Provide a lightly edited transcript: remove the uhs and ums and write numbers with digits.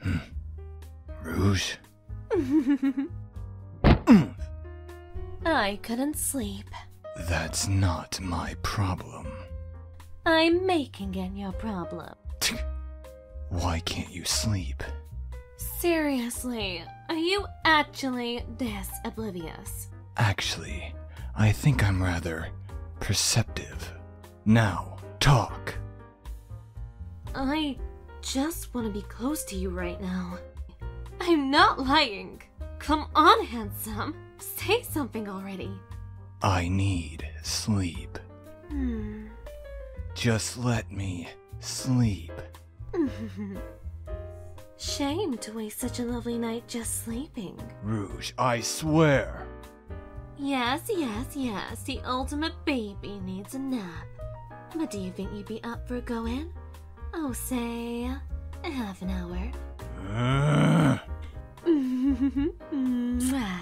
Rouge? I couldn't sleep. That's not my problem. I'm making it your problem. Why can't you sleep? Seriously, are you actually this oblivious? Actually, I think I'm rather perceptive. Now, talk. I just want to be close to you right now. I'm not lying. Come on, handsome. Say something already. I need sleep. Just let me sleep. Shame to waste such a lovely night just sleeping. Rouge, I swear. Yes, the ultimate baby needs a nap. But do you think you'd be up for going? Oh, say, half an hour. Mwah.